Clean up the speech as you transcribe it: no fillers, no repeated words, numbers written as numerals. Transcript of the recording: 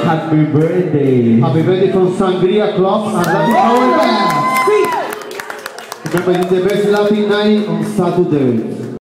Happy birthday. Happy birthday from Sangria Club and Latin Power Band. Remember, it's the best Latin night on Saturday.